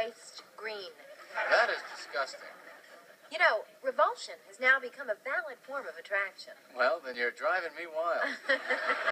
waste green. That is disgusting. You know, revulsion has now become a valid form of attraction. Well, then you're driving me wild.